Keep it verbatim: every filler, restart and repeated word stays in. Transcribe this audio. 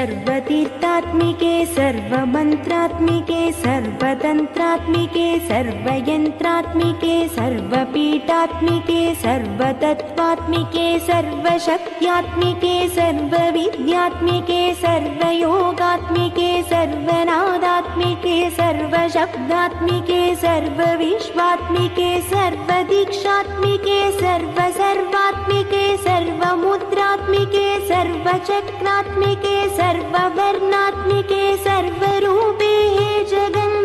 सर्वतीर्थात्मिके सर्वमन्त्रात्मिके सर्वतन्त्रात्मिके सर्वयन्त्रात्मिके सर्वपीठात्मिके सर्वतत्त्वात्मिके सर्वशक्त्यात्मिके सर्वविद्यात्मिके सर्वयोगात्मिके सर्वनादात्मिके सर्वशब्दात्मिके सर्वविश्वात्मिके सर्वदीक्षात्मिके सर्वसर्वात्मिके सर्वमुद्रात्मिके सर्वचक्रात्मिके सर्ववर्णात्मिके सर्वरूपे जगन्